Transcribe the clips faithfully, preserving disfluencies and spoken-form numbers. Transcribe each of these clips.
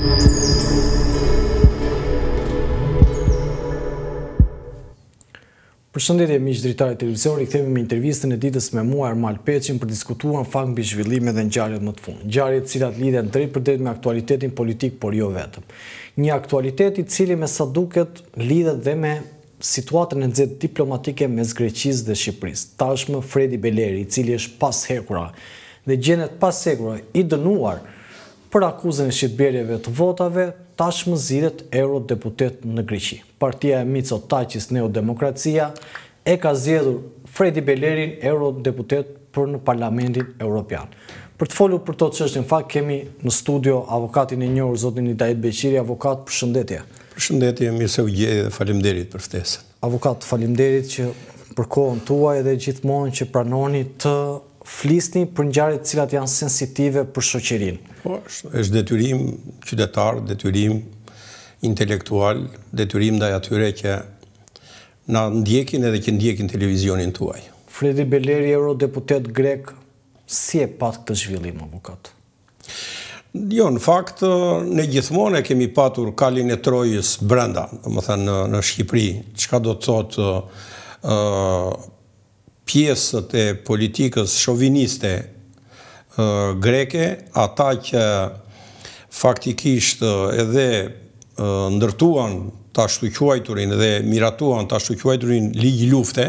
Përshëndetje miq dritare televizori, kthehemi me intervistën e ditës me mua Ermal Peçin për diskutuar në fakt mbi zhvillimet dhe ngjarjet më të fundit. Ngjarje të cilat lidhen drejt për drejt me aktualitetin politik, por jo vetëm. Një aktualitet i cili me sa duket lidhet dhe me situatën e nxehtë diplomatike mes Greqisë dhe Shqipërisë. Tashmë Fredi Beleri, i cili është pas hekura dhe gjendet pas hekura i dënuar për akuzën e shitblerjeve të votave, tashmë zgjidhet eurodeputet në Greqi. Partia e Mitsotakis Neodemokracia e ka zgjedhur Fredi Belerin eurodeputet për në Parlamentin Evropian. Për të folur për to çështje, në fakt kemi në studio avokatin e njohur zotin Hidayet Beqiri. Avokat, përshëndetje. Përshëndetje, mirë se u gjej dhe faleminderit për ftesën. Avokat, faleminderit që për kohën tuaj dhe gjithmonë që pranoni të flisni për ngjarjet të cilat janë sensitive për shoqërinë. Po, është detyrim qytetar, detyrim intelektual, detyrim ndaj atyre që na ndjekin edhe që ndjekin televizionin tuaj. Fredi Beleri, eurodeputet grek, si e pat këtë zhvillim, avokat? Jo, në fakt, ne gjithmonë e kemi patur kalin e Trojës brenda, domethënë në, në Shqipëri, çka do të thotë uh, pjesët e politikës shoviniste uh, greke, ata që faktikisht uh, edhe uh, ndërtuan ta ashtu quajturin dhe miratuan ta ashtu quajturin ligj lufte,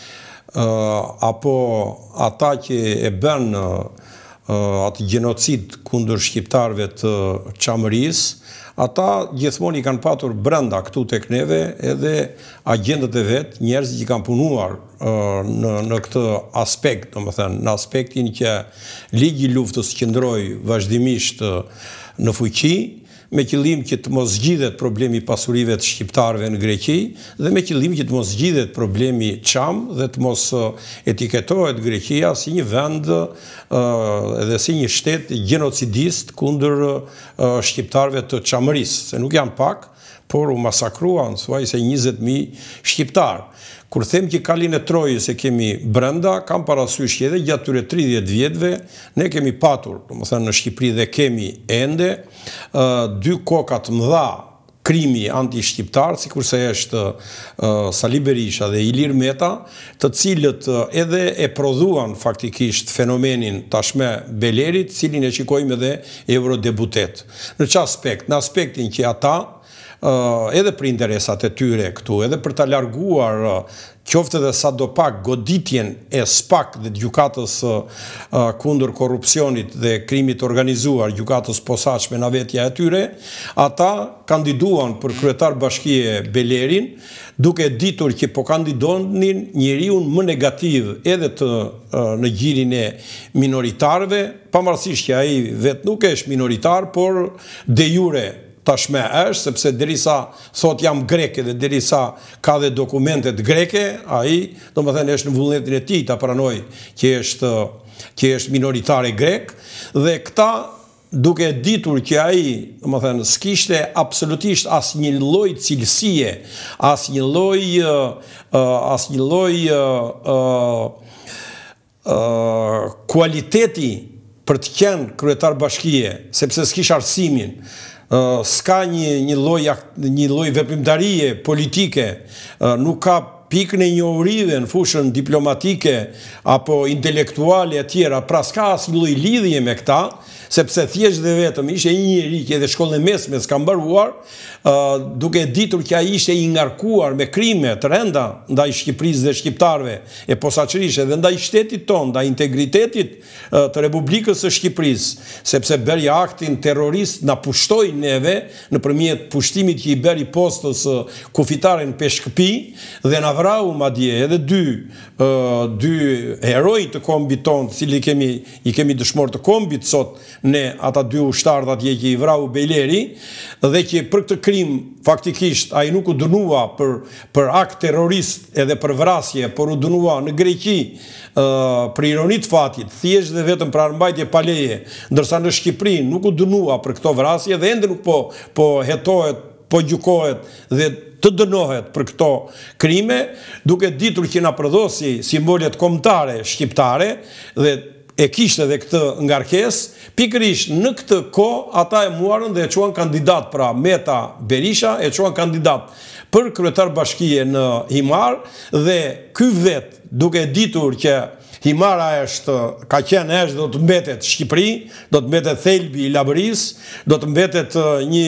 uh, apo ata që e bën uh, atë gjenocid kundër shqiptarëve të Çamërisë, ata gjithmonë i kanë patur brenda këtu tek neve edhe agjendët e vet, njerëz që kanë punuar uh, në në këtë aspekt, domethënë në aspektin që ligji i luftës qëndroi vazhdimisht uh, në fuqi, me qëllim që të mos zgjidhet problemi i pasurive të shqiptarëve në Greqi dhe me qëllim që të mos zgjidhet problemi Çam dhe të mos etiketohet Greqia si një vend uh, edhe si një shtet gjenocidist kundër uh, shqiptarëve të Çamërisë, se nuk janë pak, por u masakruan thuaj se njëzet mijë shqiptar. Kur them që kalin e Trojës e kemi brenda, kam parasysh që edhe gjatë tyre tridhjetë vjetëve ne kemi patur, domethënë në Shqipëri dhe kemi ende uh, dy koka të mëdha krimi anti-shqiptar, sikurse është uh, Sali Berisha dhe Ilir Meta, të cilët uh, edhe e prodhuan faktikisht fenomenin tashme Belerit, cilin e shikojmë edhe eurodeputet. Në çfarë aspekt? Në aspektin që ata Uh, edhe për interesat e tyre këtu, edhe për ta larguar uh, qoftë edhe sa do pak goditjen e SPAK dhe gjykatës uh, uh, kundër korrupsionit dhe krimit organizuar, gjykatës posaçme në vetja e tyre, ata kandiduan për kryetar bashkie Belerin, duke ditur që po kandidonin njeriu më negativ edhe të uh, në gjirin e minoritarëve, pavarësisht që ai vetë nuk është minoritar, por de jure tashme është, sepse derisa thot jam greke dhe derisa ka dhe dokumentet greke, ai domethënë është në vullnetin e tij ta pranoj që është që është minoritare grek, dhe këta duke ditur që ai domethënë s'kishte absolutisht asnjë lloj cilësie, asnjë lloj uh, asnjë lloj uh, uh, kualiteti për të qenë kryetar bashkie, sepse s'kish arsimin, Uh, s'ka një një lloj një lloj veprimtarie politike, uh, nuk ka pikën e njohurive në fushën diplomatike apo intelektuale e tjera, pra s'ka asnjë lloj lidhje me këta, sepse thjesht dhe vetëm ishte një njeri që edhe shkollën e mesme s'ka mbaruar, uh, duke ditur që ai ishte i ngarkuar me krime të rënda ndaj Shqipërisë dhe shqiptarëve, e posaçërisht edhe ndaj shtetit tonë, ndaj integritetit uh, të Republikës së Shqipërisë, sepse bëri aktin terrorist na pushtoi neve nëpërmjet pushtimit që i bëri postës uh, kufitare në Peshkëpi dhe na vrau madje edhe dy uh, dy heroj të kombit tonë, të cilët kemi i kemi dëshmor të kombit sot, ne ata dy ushtarët atje që i vrau Beleri, dhe që për këtë krim faktikisht ai nuk u dënua për për akt terrorist edhe për vrasje, por u dënua në Greqi uh, për ironi të fatit, thjesht dhe vetëm për armbajtje pa leje, ndërsa në Shqipëri nuk u dënua për këto vrasje dhe ende nuk po po hetohet, po gjykohet dhe të dënohet për këto krime, duke ditur që na prodhosi simbolet kombëtare shqiptare dhe e kishte dhe këtë ngarkes, pikërisht në këtë kohë ata e muarën dhe e quan kandidat, pra Meta Berisha e quan kandidat për kryetar bashkie në Himar, dhe ky vet, duke ditur që Himara është, ka qenë është, do të mbetet Shqipëri, do të mbetet thelbi i Labëris, do të mbetet një,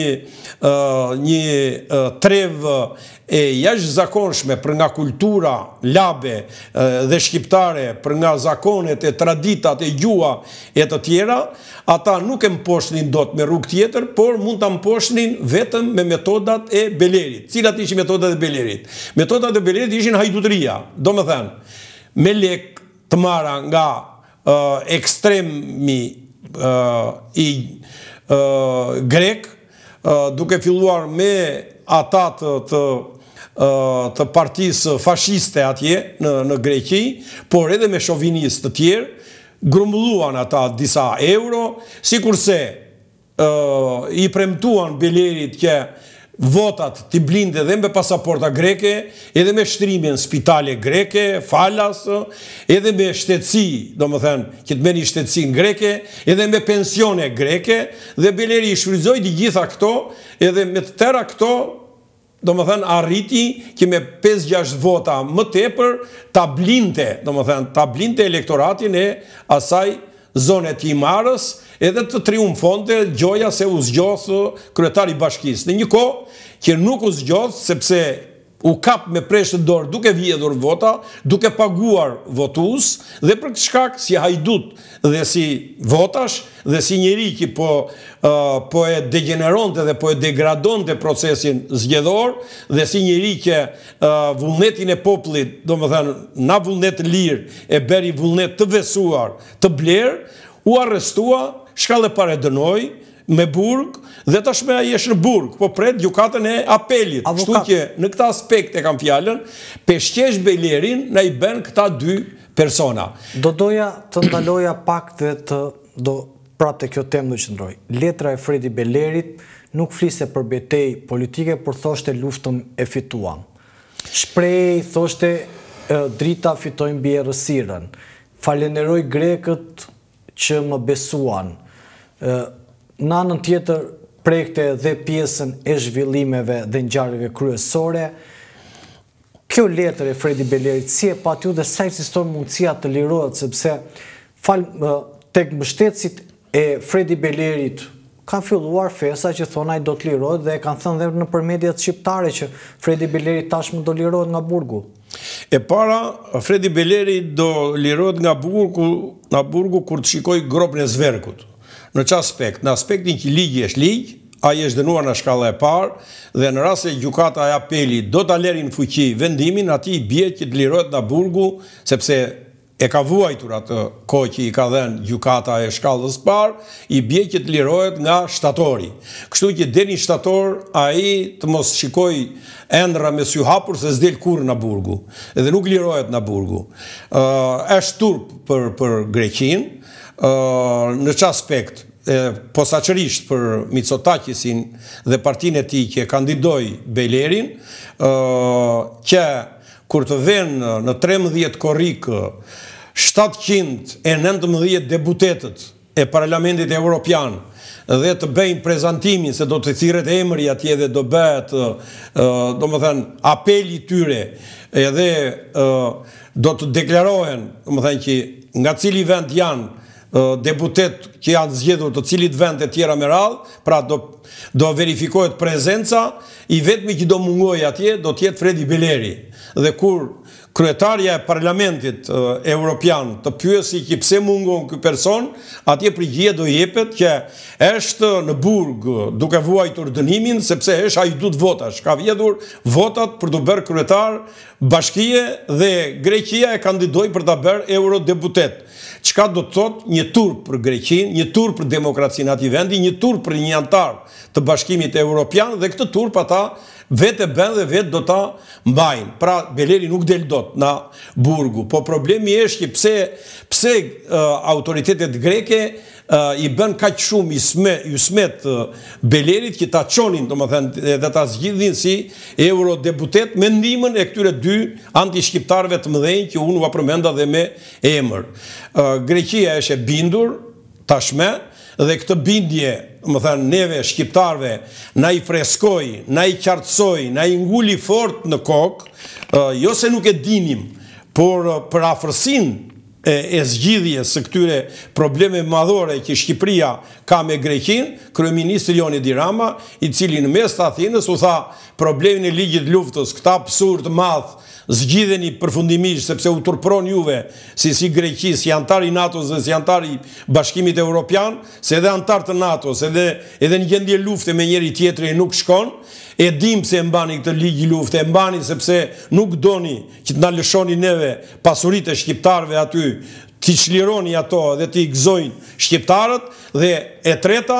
një trev e jashtëzakonshme për nga kultura labe dhe shqiptare, për nga zakonet e traditat e gjua e të tjera, ata nuk e mposhnin dot me rrugë tjetër, por mund ta mposhnin vetëm me metodat e Belerit. Cilat ishin metodat e Belerit? Metodat e Belerit ishin hajdutëria, do më thënë, me lek të marra nga uh, ekstremi uh, i uh, grek, uh, duke filluar me ata të, të, uh, të partisë fashiste atje në, në Greqi, por edhe me shovinistë të tjerë, grumbulluan ata disa euro, si kurse uh, i premtuan Belerit që votat t'i blinde edhe me pasaporta greke, edhe me shtrimin spitale greke, falas, edhe me shtetësi, do më thënë, që t'meni shtetësin greke, edhe me pensione greke, dhe Beleri i shfryzoi të gjitha këto, edhe me të tëra këto, do më thënë, arriti që me pesë gjashtë vota më tepër, ta blinte, do më thënë, ta blinte elektoratin e asaj zone të Himarës, edhe të triumfonte gjoja se u zgjothë kryetari i bashkisë. Në një kohë që nuk u zgjothë, sepse u kap me preshtë dorë duke vjedhur vota, duke paguar votues, dhe për këtë shkak si hajdut dhe si votash, dhe si njeri që po, uh, po e degeneronte dhe po e degradonte procesin zgjedhor, dhe si njeri që uh, vullnetin e popullit, do më thënë, na vullnet lirë, e beri vullnet të vesuar, të blerë, u arrestua, shkallë pare dënoj, me burg, dhe tashme ai është në burg, po pret gjykatën e apelit. Kështu që në këtë aspekt e kam fjalën, peshqesh Belerin na i bën këta dy persona. Do doja të ndaloja pak dhe të do prapë të kjo temë do qëndroj. Letra e Fredi Belerit nuk fliste për betejë politike, por thoshte luftën e fituam. Shprehej, thoshte drita fitoi mbi errësirën. Falenderoj grekët që më besuan. Në anën tjetër prekte dhe pjesën e zhvillimeve dhe ngjarjeve kryesore. Kjo letër e Fredi Belerit si e patiu dhe sa ekziston mundësia të lirohet, sepse fal tek mbështetësit e Fredi Belerit kanë filluar fesa që thonë ai do të lirohet, dhe kanë thënë dhe nëpër mediat shqiptare që Fredi Beleri tashmë do lirohet nga burgu. E para, Fredi Beleri do lirohet nga burgu, nga burgu kur të shikoj gropën e zverkut. Në që aspekt? Në aspektin që ligji është ligj, ai është dënuar në shkalla e parë, dhe në rast se gjykata e apelit do ta lëri në fuqi vendimin, atij i bie që të lirohet nga burgu, sepse e ka vuajtur atë kohë që i ka dhënë gjykata e shkallës parë, i bie që të lirohet nga shtatori. Kështu që deri në shtator ai të mos shikoj ëndra me sy hapur se s'del kurrë nga burgu, edhe nuk lirohet nga burgu. Uh, është turp për për Greqinë. Uh, në që aspekt, eh, posaçërisht për Mitsotakisin dhe partinë e tij që kandidoi Belerin, uh, që kur të vënë në trembëdhjetë korrik shtatëqind e nëntëmbëdhjetë deputetët e Parlamentit Evropian dhe të bëjnë prezantimin se do të thirret emri atje dhe do bëhet, uh, do më thënë, apeli tyre, edhe uh, do të deklarohen, do më thënë, që nga cili vend janë deputet që janë zgjedhur të cilit vend e tjera me radhë, pra do, do verifikohet prezenca, i vetmi që do mungoj atje do tjetë Fredi Beleri. Dhe kur kryetarja e Parlamentit uh, Evropian të pyesi që pse mungon ky person, atje përgjigje do jepet që është në burg duke vuajtur dënimin, sepse është hajdut votash, ka vjedhur votat për të bërë kryetar bashkie dhe Greqia e kandidoi për ta bërë eurodeputet. Çka do të thotë një turp për Greqinë, një turp për demokracinë atij vendi, një turp për një antar të Bashkimit Evropian, dhe këtë turp ata vetë bën dhe vetë do ta mbajnë. Pra Beleri nuk del dot na burgu, po problemi është që pse pse uh, autoritetet greke i bën kaq shumë i smet Belerit që ta çonin, domethënë, edhe ta zgjidhin si eurodeputet me ndihmën e këtyre dy anti-shqiptarëve të mëdhenj që unë ua përmenda dhe me emër. Greqia është e bindur tashme dhe këtë bindje, më thënë, neve shqiptarve na i freskoj, na i qartësoj, na i nguli fort në kokë, jo se nuk e dinim, por për afërsinë e zgjidhjes së këtyre probleme madhore që Shqipëria ka me Greqin, kryeministri Joni Edi Rama, i cili në mes të Athinës u tha problemin e ligjit luftës, këta absurd madh, zgjidheni përfundimisht sepse u turpron juve si si Greqi, si antar i NATO-s dhe si antar i Bashkimit Evropian, se edhe antar të NATO-s, edhe edhe një gjendje lufte me njëri tjetrin nuk shkon. E dim se e mbani këtë ligj lufte, e mbani sepse nuk doni që të na lëshoni neve pasuritë e shqiptarëve aty, t'i çlironi ato dhe t'i gëzojnë shqiptarët, dhe e treta,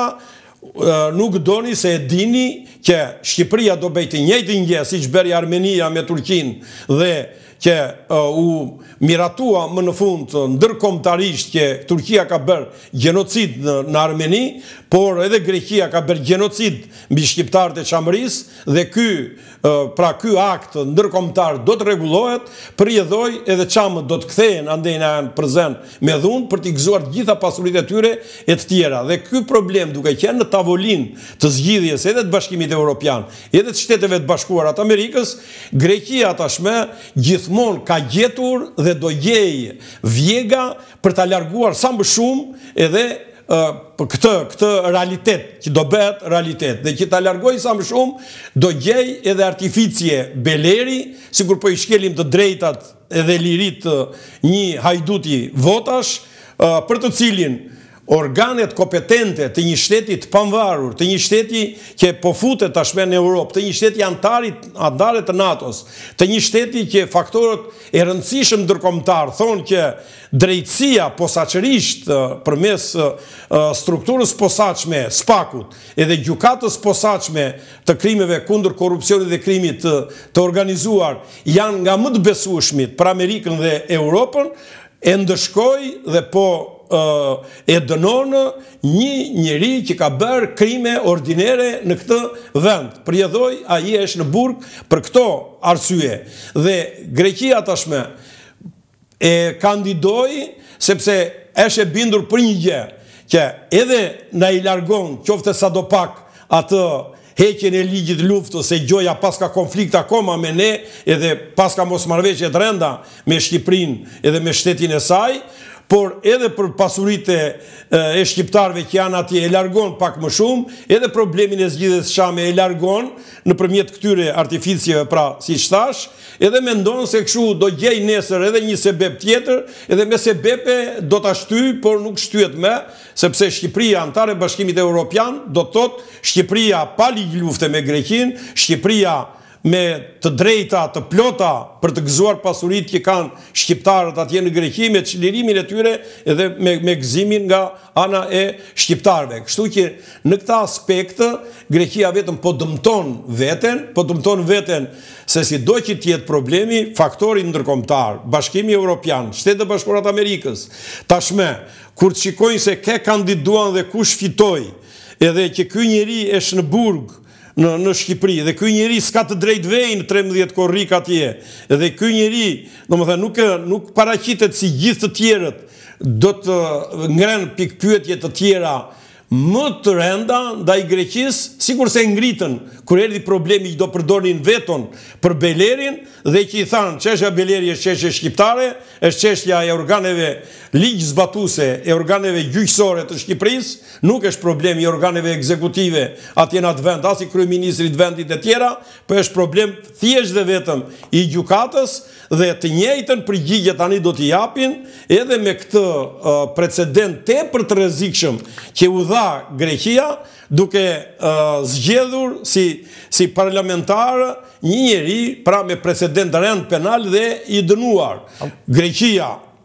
nuk doni se e dini që Shqipëria do bëjë të njëjtin gjë siç bëri Armenia me Turqinë dhe që u miratua më në fund ndërkombëtarisht që Turqia ka bërë gjenocid në Armeni, por edhe Greqia ka bërë gjenocid mbi shqiptarët e Çamërisë dhe ky pra ky akt ndërkombëtar do të rregullohet, përjedhoj edhe Çamët do të kthehen andej në Përzen me dhunë për t'i gëzuar gjitha pasuritë e tyre e të tjera. Dhe ky problem duke qenë në tavolinë të zgjidhjes edhe të Bashkimit Evropian, edhe të Shteteve të Bashkuara të Amerikës, Greqia tashmë gjithmonë ka gjetur dhe do gjejë vjega për ta larguar sa më shumë edhe këtë këtë realitet që do bëhet realitet, dhe që ta largoj sa më shumë do gjej edhe artificie Beleri, sikur po i shkelim të drejtat edhe lirit një hajduti votash, për të cilin organet kompetente të një shteti të pavarur, të një shteti që po futet tashmë në Europë, të një shteti antarit antare të NATO-s, të një shteti që faktorët e rëndësishëm ndërkombëtar thonë që drejtësia posaçërisht përmes strukturës posaçme SPAK-ut edhe gjykatës posaçme të krimeve kundër korrupsionit dhe krimit të, të organizuar janë nga më të besueshmit për Amerikën dhe Europën, e ndëshkoi dhe po e dënon një njeri që ka bërë krime ordinere në këtë vend. Përjedhoj, ai është në burg për këto arsye. Dhe Greqia tashmë e kandidoi sepse është e bindur për një gjë, që edhe na i largon qoftë sadopak atë heqjen e ligjit luftës, se gjoja paska konflikt akoma me ne, edhe paska mosmarrëveshje të rënda me Shqipërinë edhe me shtetin e saj, por edhe për pasuritë e shqiptarëve që janë atje e largon pak më shumë, edhe problemin e zgjidhjes Shame e largon nëpërmjet këtyre artificieve, pra siç thash, edhe mendon se kështu do gjej nesër edhe një sebeb tjetër, edhe me sebepe do ta shtyj, por nuk shtyhet më, sepse Shqipëria antare Bashkimit Evropian do të thotë Shqipëria pa ligj lufte me Greqinë, Shqipëria me të drejta të plota për të gëzuar pasuritë që kanë shqiptarët atje në Greqi, me çlirimin e tyre edhe me, me gëzimin nga ana e shqiptarëve. Kështu që në këtë aspekt Greqia vetëm po dëmton veten, po dëmton veten se si do që tjetë problemi, faktori ndërkombëtar, Bashkimi Evropian, Shtetet e Bashkuara të Amerikës, tashmë kur të shikojnë se ke kandiduan dhe kush fitoi, edhe që ky njeri është në burg Në, në Shqipëri, dhe ky njeri s'ka të drejt vej në trembëdhjetë korrik atje, dhe ky njeri, domethënë, nuk, nuk paraqitet si gjithë të tjerët, do të ngren pikpyetje të tjera më të rënda ndaj Greqisë, sikur se ngritën kur erdhi problemi që do përdorin veton për Belerin dhe që i thanë çështja Beleri është çështje shqiptare, është çështja e organeve ligjzbatuese, e organeve gjyqësore të Shqipërisë, nuk është problemi i organeve ekzekutive atje në atë vend, as i kryeministrit të vendit e tjera, por është problem thjesht dhe vetëm i gjykatës, dhe të njëjtën përgjigje tani do t'i japin edhe me këtë uh, precedent tepër të rrezikshëm që u dha Greqia, duke uh, zgjedhur si, si parlamentar një njeri pra me precedent rënd penal dhe i dënuar. Greqia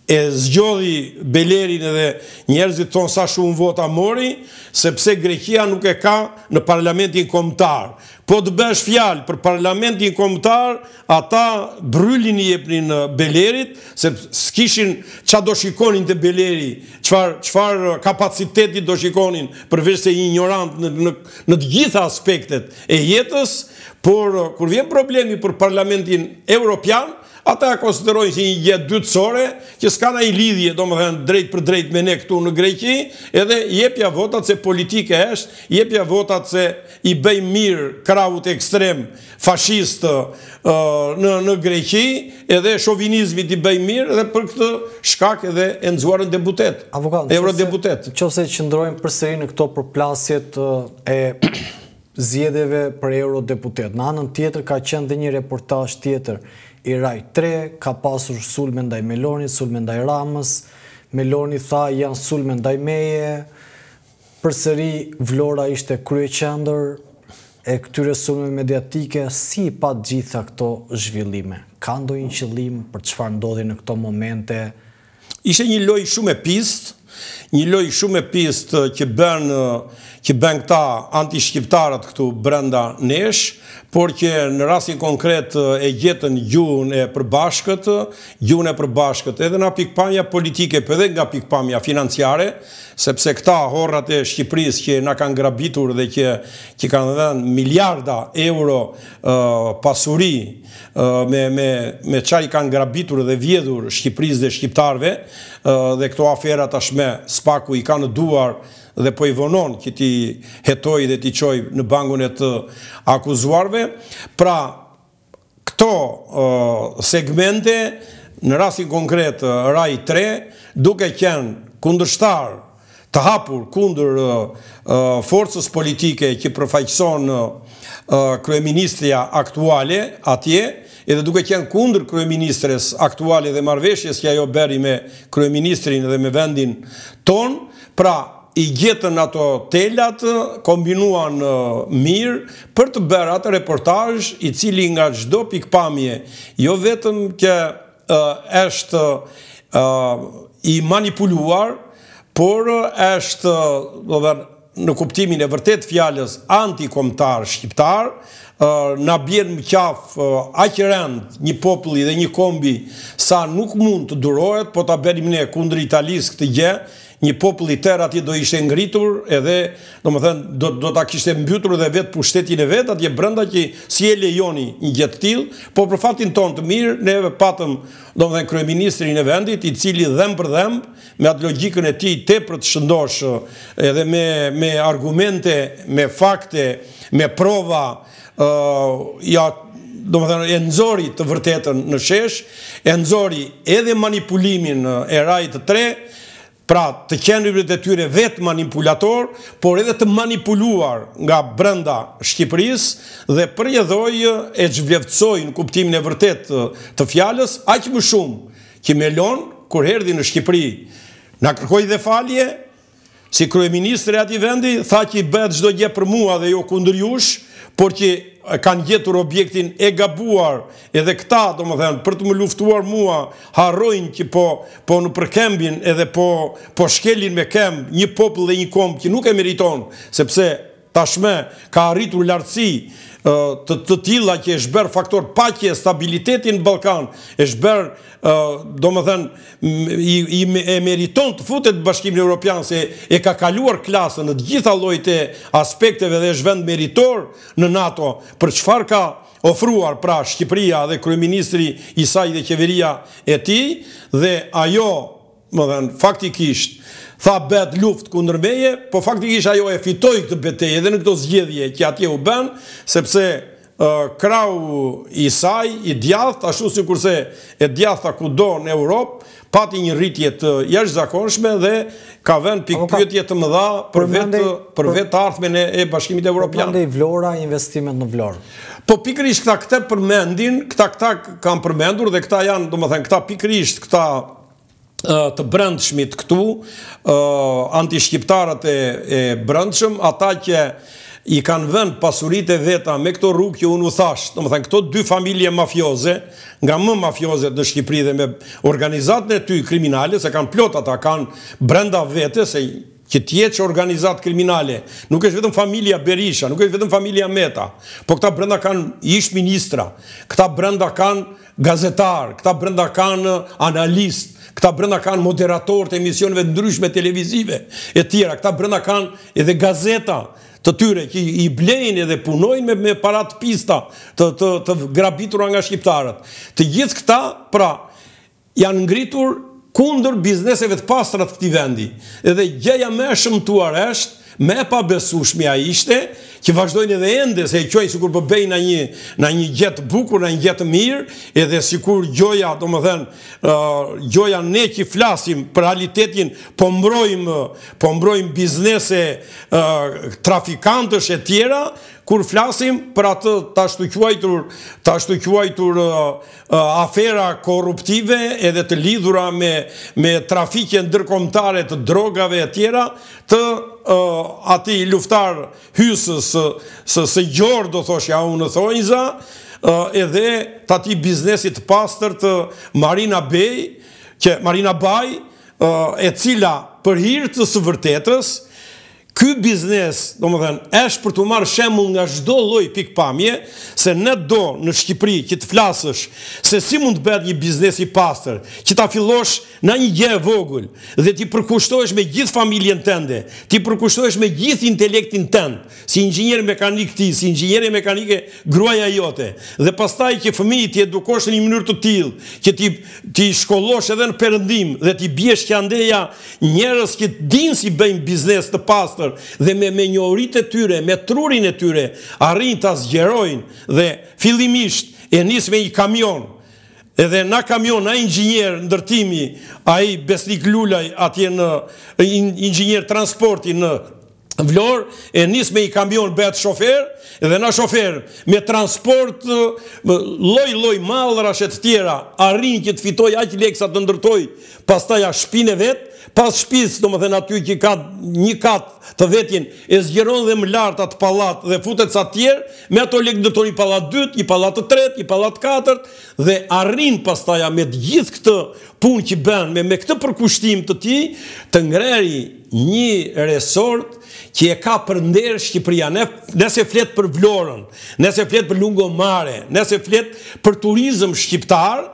e zgjodhi Belerin edhe njerëzit thonë sa shumë vota mori, sepse Greqia nuk e ka në parlamentin kombëtar. Po të bësh fjalë për parlamentin kombëtar, ata bryllin i jepnin Belerit, sepse s'kishin qa do shikonin të Beleri, qfar, qfar kapaciteti do shikonin, përveç se ignorant në, në, në të gjitha aspektet e jetës, por kur vjen problemi për parlamentin evropian, ata e konsiderojnë si një gjë dytësore, që s'ka ndonjë lidhje, domethënë drejt për drejt me ne këtu në Greqi, edhe jepja votat se politike është, jepja votat se i bëjmë mirë krahut ekstrem fashist uh, në, në Greqi, edhe shovinizmit i bëjmë mirë, edhe për këtë shkak edhe e nxuarën deputet, eurodeputet. Nëse qëndrojmë përsëri në këto përplasjet e zgjedhjeve për eurodeputet. Në anën tjetër ka qenë dhe një reportazh tjetër i Raj tre, ka pasur sulme ndaj Melonit, sulme ndaj Ramës, Meloni tha janë sulme ndaj meje, përsëri Vlora ishte kryeqendër e këtyre sulme mediatike, si pa gjitha këto zhvillime? Ka ndonjë qëllim për çfarë ndodhi në këto momente? Ishte një lojë shumë e pistë, një lojë shumë e pistë që bën që bën këta anti-shqiptarët këtu brenda nesh, por që në rastin konkret e gjetën gjuhën e përbashkët, gjuhën e përbashkët edhe nga pikpamja politike, për edhe nga pikpamja financiare, sepse këta horrat e Shqipërisë që na kanë grabitur dhe që, që kanë dhënë miliarda euro uh, pasuri uh, me, me, me qa i kanë grabitur dhe vjedhur Shqipërisë dhe shqiptarve, uh, dhe këto afera tashme spaku i kanë duar dhe po i vonon që ti hetoj dhe ti qoj në bangun e të akuzuarve. Pra, këto uh, segmente, në rastin konkret uh, Raj tre, duke qenë kundërshtar të hapur kundër uh, uh, forcës politike që përfaqëson uh, uh, kryeministria aktuale atje, edhe duke qenë kundër kryeministres aktuale dhe marrëveshjes që ajo beri me kryeministrin dhe me vendin ton, pra i gjetën ato telat, kombinuan uh, mirë për të bërë atë reportazh i cili nga çdo pikpamje, jo vetëm që uh, është uh, i manipuluar, por është uh, në kuptimin e vërtet fjalës antikombëtar shqiptar, uh, na bjen më qaf uh, aq rënd një populli dhe një kombi sa nuk mund të durohet, po ta bënim ne kundër Italisë këtë gjë. Një popull i tërë atje do ishte ngritur edhe, do më thënë, do, do ta kishte mbytur dhe vetë pushtetin e vetë, atje brenda që si e lejoni një gjetë tillë, po për fatin tonë të mirë, neve patëm, do më thënë, kryeministrin e vendit, i cili dhem për dhem, me atë logjikën e tij tepër të shëndosh, edhe me, me argumente, me fakte, me prova, uh, ja, do më thënë, e nxori të vërtetën në shesh, e nxori edhe manipulimin e Rajit tre, pra të qenërit e tyre vetë manipulator, por edhe të manipuluar nga brenda Shqipërisë dhe përjedhoj e zhvleftsoj në kuptimin e vërtet të fjalës, aq më shumë që Melon, kur erdhi në Shqipëri, na kërkoi dhe falje, si kryeministri i atij vendi, tha që i bëhet çdo gjë për mua dhe jo kundër jush, por që kanë gjetur objektin e gabuar, edhe këta, do më thënë, për të më luftuar mua, harrojnë që po, po në përkembin edhe po, po shkelin me kemb një popull dhe një komb që nuk e meriton, sepse tashme ka arritur lartësi të, të tilla që është bërë faktor paqe, stabiliteti në Ballkan, është bërë, do më thënë, i, i, e meriton të futet Bashkimin Evropian se e ka kaluar klasën në të gjitha llojet e aspekteve dhe është vend meritor në NATO për çfarë ka ofruar pra Shqipëria dhe kryeministri i saj dhe qeveria e tij, dhe ajo, më thënë, faktikisht tha bet luft kundër meje, po faktikisht ajo e fitoi këtë betejë edhe në këto zgjedhje që atje u bën, sepse uh, krau i saj, i djathtë, ashtu sikurse e djathta kudo në Europë, pati një rritje të jashtëzakonshme dhe ka vënë pikpyetje të mëdha për vetë për vetë ardhmen e Bashkimit Evropian. Përmendej Vlora, investimet në Vlorë. Po pikërisht këta këtë përmendin, këta këta kanë përmendur dhe këta janë, domethënë, këta pikërisht këta të brendshmit këtu, anti-shqiptarët e, e brendshëm, ata që i kanë vënë pasuritë e veta me këto rrugë që unë u thash, domethënë këto dy familje mafioze, nga më mafiozet në Shqipëri dhe me organizatën e ty kriminale, se kanë plot ata, kanë brenda vete, se që tjetë që organizat kriminale, nuk është vetëm familja Berisha, nuk është vetëm familja Meta, po këta brenda kanë ish ministra, këta brenda kanë gazetar, këta brenda kanë analist, këta brenda kanë moderator të emisioneve ndryshme televizive e tjera, këta brenda kanë edhe gazeta të tyre që i blejnë edhe punojnë me, me parat pista të, të, të grabitura nga shqiptarët. Të gjithë këta, pra, janë ngritur kundër bizneseve të pastra të këtij vendi. Edhe gjëja më e shëmtuar është, me e pabesueshmja ishte, që vazhdojnë edhe ende, se e qojnë sikur po bëjnë në një, në një gjetë bukur, në një gjetë mirë, edhe sikur gjoja, do më thënë, uh, gjoja ne që flasim për realitetin, po mbrojmë, po mbrojmë biznese uh, trafikantësh e tjera, kur flasim për atë të ashtu quajtur, të ashtu quajtur uh, uh, afera korruptive edhe të lidhura me, me trafike ndërkombëtare të drogave e tjera, të uh, ati luftar hysës së, së gjorë, do thoshja unë thonjza, uh, edhe të ati biznesit pastër të Marina Bej, që Marina Baj, uh, e cila për hir të së vërtetës, ky biznes, do më thënë, është për të marrë shembull nga çdo lloj pikpamje, se ne do në Shqipëri që të flasësh se si mund të bëhet një biznes i pastër, që ta fillosh në një gjë e vogël dhe ti përkushtohesh me gjithë familjen tënde, ti përkushtohesh me gjithë intelektin tënd, si inxhinier mekanik ti, si inxhiniere mekanike gruaja jote, dhe pastaj që fëmijët ti edukosh në një mënyrë të tillë, që ti ti shkollosh edhe në perëndim dhe ti biesh që andeja njerëz që dinë si bëjnë biznes të pastër dhe me me njohuritë e tyre, me trurin e tyre, arrin ta zgjerojnë dhe fillimisht e nis me një kamion. Edhe na kamion, na inxhinier ndërtimi, ai Besnik Lulaj atje në inxhinier transporti në Vlorë, e nis me një kamion bëhet shofer, edhe na shofer me transport lloj lloj mallrash e të tjera, arrin që të fitoj aq leksa të ndërtoj pastaj shtëpinë vet, pas shtëpisë, domethënë aty që ka një kat të vetin, e zgjeron dhe më lart atë pallat dhe futet sa tjerë, me ato lekë ndërton një pallat dytë, një pallat të tretë, një pallat katërt dhe arrin pastaj me të gjithë këtë punë që bën, me me këtë përkushtim të tij, të ngreri një resort që e ka për nder Shqipëria. Ne, nëse flet për Vlorën, nëse flet për lungomare, nëse flet për turizëm shqiptar,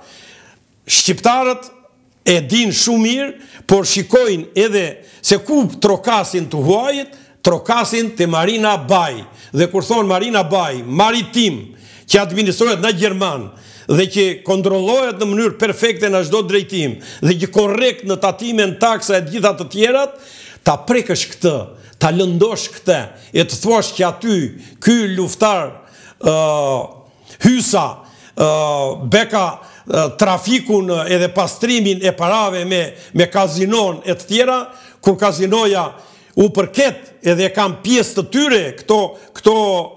shqiptarët e din shumë mirë, por shikojnë edhe se ku trokasin të huajit, trokasin të Marina Baj. Dhe kur thonë Marina Baj, maritim, që administrohet në Gjerman, dhe që kontrollohet në mënyrë perfekte në çdo drejtim, dhe që korrekt në tatime, në taksa e gjitha të tjerat, ta prekësh këtë, ta lëndosh këtë, e të thuash që aty, ky luftar uh, hysa, uh, beka uh, trafikun edhe pastrimin e parave me, me kazinon e të tjera, kur kazinoja u përket edhe kam pjesë të tyre, këto, këto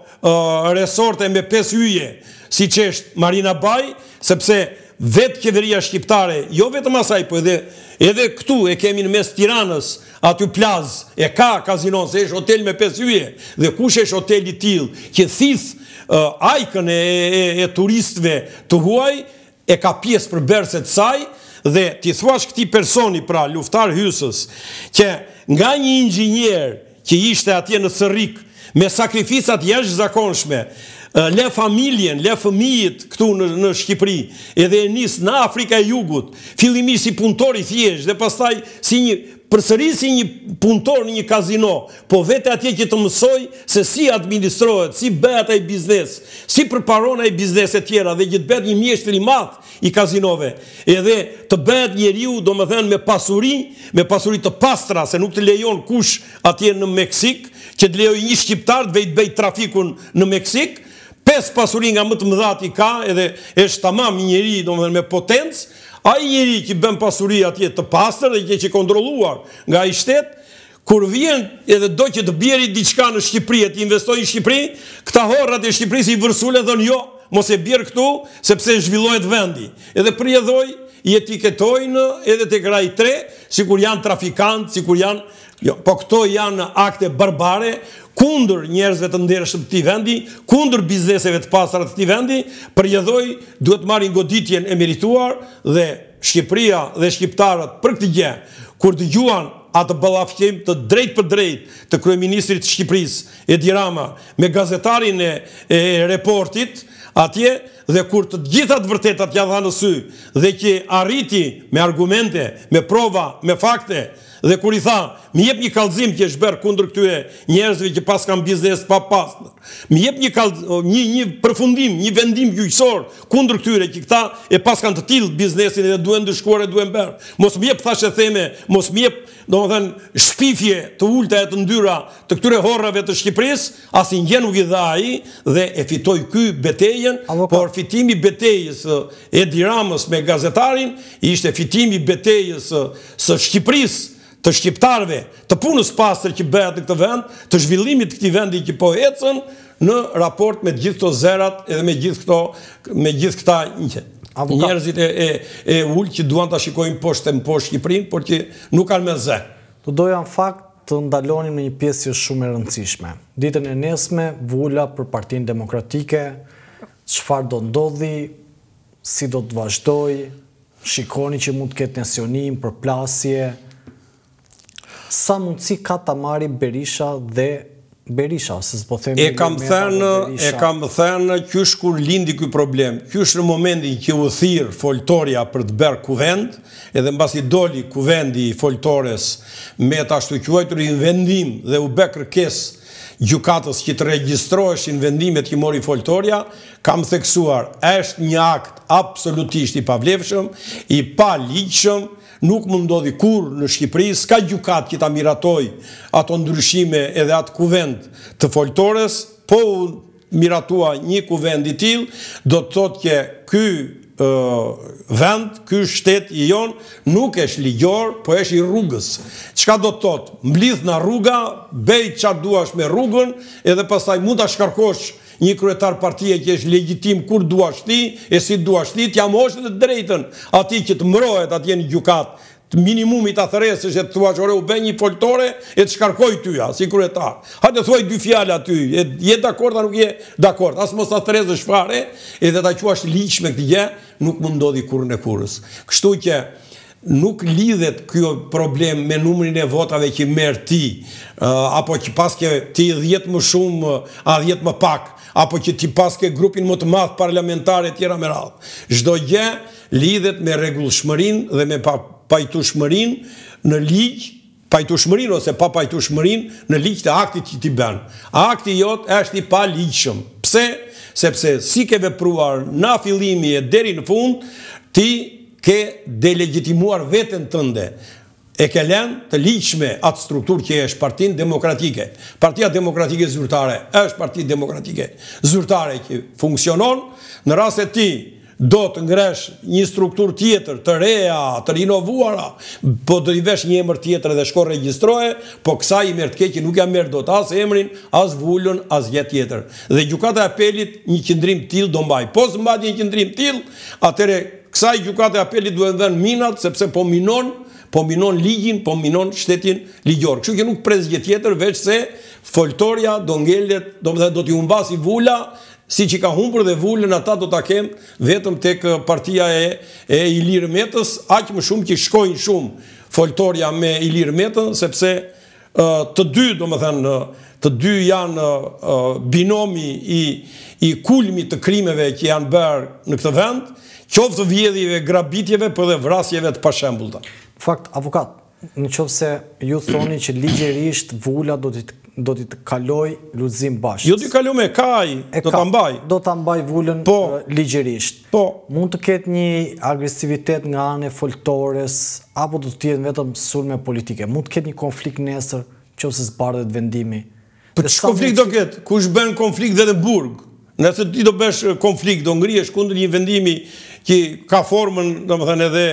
uh, resorte me pesë hyje, si që është Marina Baj, sepse vetë qeveria shqiptare, jo vetëm asaj, po edhe, edhe këtu e kemi në mes Tiranës, aty plaz, e ka kazinon, se është hotel me pesë hyje, dhe kush është hoteli tillë, që thith uh, ajkën e, e, e turistëve të huaj, e ka pjesë për berset saj, dhe ti thuash këti personi, pra luftar hysës, që nga një inxhinier që ishte atje në Sërrik, me sakrificat jashtëzakonshme, le familjen, le fëmijët këtu në, në Shqipëri, edhe e nis në Afrika e Jugut, fillimisht si punëtor i thjesht, dhe pastaj si një përsëri si një punëtor në një kazino, po vete atje që të mësoj se si administrohet, si bëhet ai biznes, si përparon ai biznes e tjera, dhe që të bëhet një mjeshtër i madh i kazinove, edhe të bëhet njeriu, domethënë me pasuri, me pasuri të pastra, se nuk të lejon kush atje në Meksik, që të lejoj një shqiptar të vejt bëjt trafikun në Meksik, pesë pasuri nga më të mëdhat i ka, edhe është tamam një njeri, domethënë me potencë, ai njeri që bën pasuri atje të pastër dhe që e kontrolluar nga ai shtet, kur vjen edhe do që të bjeri diçka në Shqipëri, të investojë në Shqipëri, këta horrat e Shqipërisë i vërsule thonë jo, mos e bjerë këtu, sepse zhvillohet vendi. Edhe përjedhoj i etiketojnë edhe të kraj tre, si kur janë trafikantë, si kur janë, jo, po këto janë akte barbare, kundër njerëzve të ndershëm të këtij vendi, kundër bizneseve të pastra të këtij vendi, përjedhoj duhet marrin goditjen e merituar dhe Shqipëria dhe shqiptarët për këtë gjë, kur dëgjuan atë ballafaqim të drejt për drejt të kryeministrit të Shqipërisë, Edi Rama, me gazetarin e, e Reportit, atje, dhe kur të gjitha të vërtetat ja dha në sy, dhe që arriti me argumente, me prova, me fakte, dhe kur i tha, mi jep një kallëzim që është bërë kundër këtyre njerëzve që pas kanë biznes pa pastër. Mi jep një kallëzim, një një përfundim, një vendim gjyqësor kundër këtyre që këta e pas kanë të tillë biznesin dhe duhen ndëshkuar e duhen bërë. Mos mi jep thashë theme, mos mi jep, domethënë, shpifje të ulta e të ndyra të këtyre horrave të Shqipërisë, asnjë nuk i dha ai dhe e fitoi ky betejën, por fitimi i betejës Edi Ramës me gazetarin ishte fitimi i betejës së Shqipërisë, të shqiptarëve, të punës pastër që bëhet në këtë vend, të zhvillimit të këtij vendi që po ecën në raport me gjithë këto zerat edhe me gjithë këto me gjithë këta njerëzit e e, e ul që duan ta shikojnë poshtë në poshtë Shqipërinë, por që nuk kanë me zë. Do doja në fakt të ndalonim në një pjesë shumë e rëndësishme. Ditën e nesme vula për Partinë Demokratike, çfarë do ndodhi, si do të vazhdoj, shikoni që mund të ketë tensionim, përplasje. Sa mundësi ka ta marri Berisha dhe Berisha, se s'po themi e kam thënë, e kam thënë qysh kur lindi ky problem, qysh në momentin që u thirr foltoria për të bërë kuvend, edhe mbasi doli kuvendi i foltores me të ashtu quajturin vendim dhe u bë kërkesë gjykatës që të regjistroheshin vendimet që mori foltoria, kam theksuar, është një akt absolutisht i pavlefshëm, i paligjshëm. Nuk më ndodhi kur në Shqipëri, s'ka gjykat që ta miratoj ato ndryshime edhe atë kuvend të foltores, po miratua një kuvend i tillë, do të thotë që ky uh, vend, ky shtet i jon, nuk është ligjor, po është i rrugës. Çka do të thotë? Mblidh na rruga, bëj çfarë duash me rrugën, edhe pastaj mund ta shkarkosh një kryetar partie që është legjitim kur duash ti, e si duash ti, t'ja mosh të drejtën atij që të mbrohet atje në gjykat, të minimumit ta thërresësh e të thuash ore u bë një foltore e të shkarkoj tyja si kryetar. Hajde thuaj dy fjalë aty, je, je dakord apo nuk je dakord, as mos ta thërresësh fare, edhe ta quash ligj me këtë gjë, nuk më ndodhi kurrë në kurrës. Kështu që nuk lidhet kjo problem me numrin e votave që merr ti, uh, apo që paske ti dhjetë më shumë, a dhjetë më pak, apo që ti paske grupin më të madh parlamentare tjera me radhë. Çdo gjë lidhet me rregullshmërinë dhe me pa, pajtueshmërinë në ligj, pajtueshmërinë ose pa pajtueshmërinë në ligj të aktit që ti bën. Akti jot është i paligjshëm. Pse? Sepse si ke vepruar në fillimi e deri në fund, ti ke delegitimuar veten tënde. E ke lënë të ligjshme atë strukturë që është Partinë Demokratike. Partia Demokratike Zyrtare është Parti Demokratike Zyrtare që funksionon. Në rast se ti do të ngresh një strukturë tjetër, të reja, të rinovuara, po do i vesh një emër tjetër dhe shko regjistrohe, po kësaj i merr të keq që nuk ja merr dot as emrin, as vulën, as gjë tjetër. Dhe gjykata e apelit një qendrim të tillë do mbaj. Po s'mbaj një qendrim të tillë, atëre kësaj gjykate e apelit duhen dhënë minat, sepse po minon, po minon ligjin, po minon shtetin ligjor. Kështu që nuk pres gjë tjetër veç se foltoria do ngelet, do të thotë do t'i humbasi vula, siç i ka humbur dhe vulën ata do ta kem vetëm tek partia e e Ilir Metës, aq më shumë që shkojnë shumë foltoria me Ilir Metën, sepse uh, të dy, domethënë, të dy janë uh, binomi i i kulmit të krimeve që janë bërë në këtë vend, qoftë vjedhjeve, grabitjeve, për dhe vrasjeve të pashembullta. Fakt, avokat, në qoftë se ju thoni që ligjërisht vula do t'i do t'i kaloj Lulzim Bashkës. Jo t'i kaloj me kaj, do t'a mbaj. Do t'a mbaj vulën po, ligjërisht. Po. Mund të ketë një agresivitet nga anë e foltores, apo do të jetë vetëm sulme politike. Mund të ketë një konflikt nesër, qoftë se zbardhet vendimi. Po ç'konflikt konflikt do ketë? Kush bën konflikt dhe në burg? Nëse ti do bësh konflikt, do ngrihesh kundër një vendimi që ka formën, domethënë edhe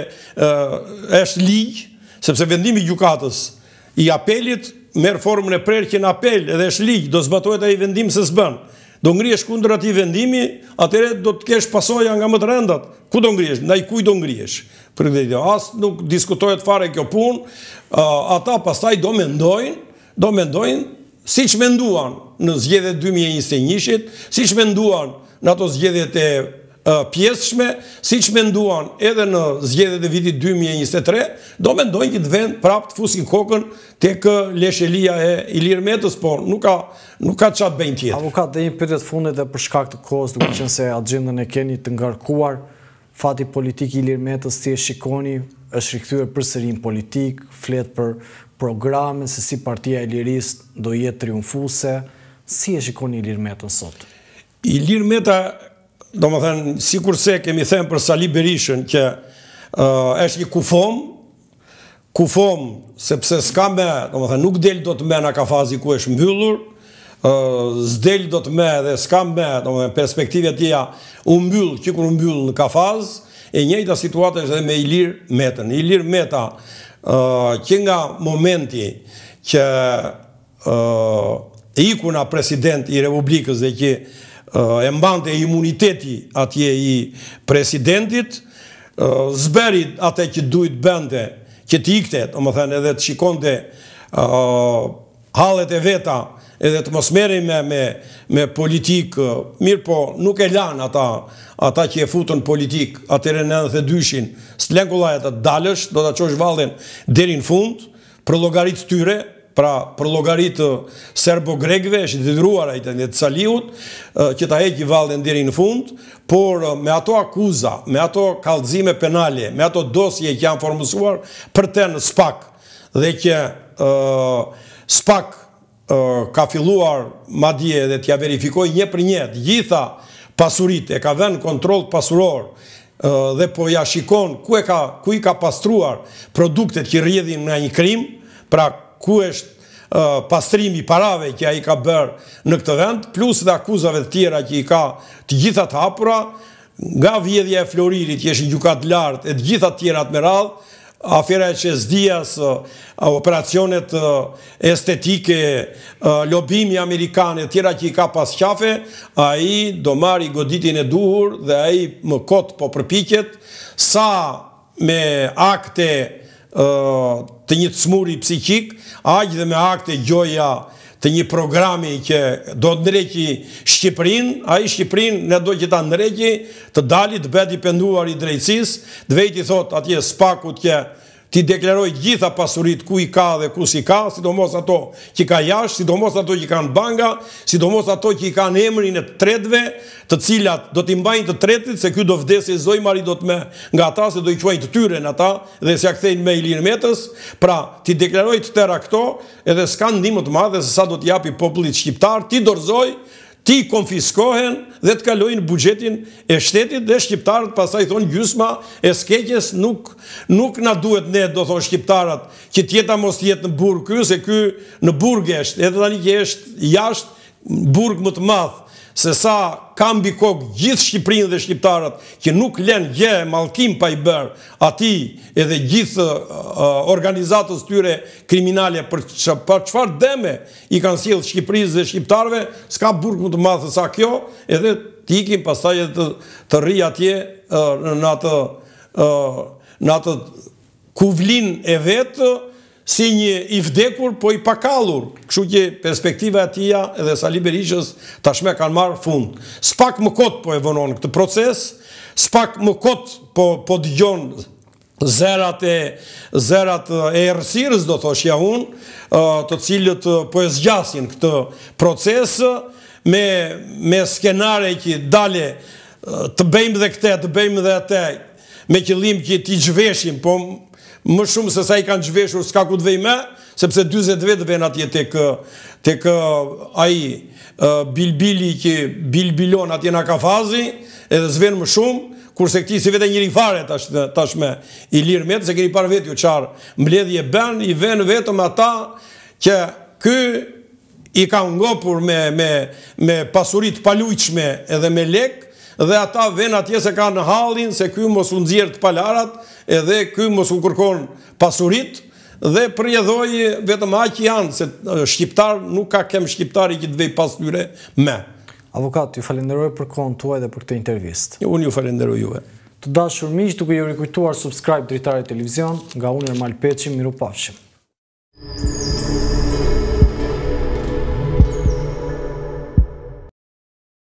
uh, është ligj, sepse vendimi i gjykatës i apelit merr formën e prerë që në apel edhe është ligj, do zbatohet ai vendim se s'bën. Do ngrihesh kundër atij vendimi, atëherë do të kesh pasoja nga më të rëndat. Ku do ngrihesh? Ndaj kujt do ngrihesh? Për këtë as nuk diskutohet fare kjo punë, ata pastaj do mendojnë, do mendojnë siç menduan në zgjedhjet dy mijë e njëzet e njëit, siç menduan në ato zgjedhjet e pjesëshme, siç menduan edhe në zgjedhjet e vitit dy mijë e njëzet e tre, do mendojnë që të vend prapë të fusin kokën tek leshelia e Ilir Metës, por nuk ka nuk ka çfarë të bëjnë tjetër. Avokat, dhe një pyetje të fundit dhe për shkak të kohës, duke qenë se agjendën e keni të ngarkuar, fati politik i Ilir Metës, si e shikoni, është rikthyer përsëri në politik, flet për programe, se si Partia e Lirisë do jetë triumfuese, si e shikoni Ilir Metën sot? Ilir Meta, do më thënë, si kurse kemi thënë për Sali Berishën, që uh, është një kufom, kufom, sepse s'ka me, do më thënë, nuk del do të me në kafazi ku është mbyllur, uh, s'del do të me dhe s'ka me, do më thënë, perspektive tija u mbyll, që kur u mbyll në kafaz, e njëjta situatë është edhe me Ilir Metën. Ilir Meta, uh, që nga momenti që uh, ikuna president i Republikës dhe që e mbante imuniteti atje i presidentit, zberi atë që duhet bënte, që të ikte, do më thënë, edhe të shikonte hallet e veta, edhe të mos merrej me, me, me politik, mirë po nuk e lanë ata, ata që e futën politik, atëre në nëntëdhjetë e dyshin, s'len kullaj atë dalësh, do të qosh vallen deri në fund, për llogaritë tyre, pra për llogaritë serbo-grekëve, është detyruar ai të Saliut, që ta heqë vallen deri në fund, por me ato akuza, me ato kallëzime penale, me ato dosje që janë formësuar për të në SPAK, dhe që uh, SPAK uh, ka filluar madje dhe t'ja verifikoj një për një të gjitha pasuritë, e ka vënë kontroll pasuror, uh, dhe po ja shikon ku, e ka, ku i ka pastruar produktet që rrjedhin nga një krim, pra ku është uh, pastrimi parave që a i ka bërë në këtë vend, plus dhe akuzave të tjera që i ka të gjitha të hapura, nga vjedhja e Floririt që është një gjukat lartë, e të gjitha të tjera të me radhë, afera e Qesdias, uh, operacionet uh, estetike, uh, lobimi amerikane, tjera që i ka pas qafe, a i do marri goditin e duhur dhe a i më kotë po përpiqet, sa me akte uh, të një të smuri psikik, aq dhe me akte gjoja të një programi që do të nreqi Shqipërinë, a i Shqipërinë ne do që ta nreqi, të dalit, të beti penduar i drejtësisë, të vejti thot atje spakut që ti deklaroj gjitha pasurit ku i ka dhe ku si ka, sidomos ato që ka jashtë, sidomos ato që ka në banga, sidomos ato që i ka në emrin e tretëve, të cilat do t'i mbajnë të tretit, se ky do vdesi e zoj mari do të me nga ata, se do i quajnë të tyre në ata, dhe se ja kthejnë me Ilir Metës, pra ti deklaroj të tëra këto, edhe s'kan ndihmë të madhe se sa do t'japi popullit shqiptar, ti dorzoj, ti konfiskohen dhe të kalojnë buxhetin e shtetit dhe shqiptarët pastaj thonë gjysma e skeqjes nuk, nuk na duhet ne, do thonë shqiptarët, që tjeta mos jetë në burg ky, se ky në burg është, edhe tani që është jashtë burg më të madh, se sa ka mbi kokë gjithë Shqipërinë dhe shqiptarët që nuk lën gjë mallkim pa i bërë ati edhe gjithë uh, organizatës tyre kriminale për çfarë dëme i kanë sjellë Shqipërisë dhe shqiptarëve, s'ka burg më të madh se sa kjo, edhe të ikim pastaj edhe të, të rri atje uh, në atë uh, në atë kuvlin e vetë, si një i vdekur, po i pakallur. Kështu që perspektiva e tia edhe Sali Berishës tashme kanë marrë fund. S'pak më kot po e vonon këtë proces, s'pak më kot po, po dëgjon zerat e, zerat e errësirës, do thoshja unë, të cilët po e zgjasin këtë proces, me, me skenare që dale të bëjmë dhe këte, të bëjmë dhe atë, me qëllim që t'i zhveshim, po më shumë se sa i kanë zhveshur s'ka ku të vej me, sepse dyzet vetë ven atje tek, tek ai bilbili që bilbilon atje në kafazi, edhe zven më shumë, kurse këti si vete njëri fare tash, tashme Ilir Metë, se keni parë vetë ju qarë mbledhje ben, i ven vetëm ata që ky i ka ngopur me, me, me pasurit palujqme edhe me lek, dhe ata ven atje se ka në hallin, se ky mos u nxjerr të palarat, edhe ky mos u kërkon pasurit, dhe përjedhoj vetëm aq janë, se shqiptar nuk ka kem shqiptari që të vej pas tyre me. Avokat, ju falenderoj për kohën tuaj dhe për këtë intervistë. Unë ju falenderoj juve. Të dashur miq, duke ju rikujtuar subscribe Dritare Televizion, nga unë Ermal Peçi, miru pafshim.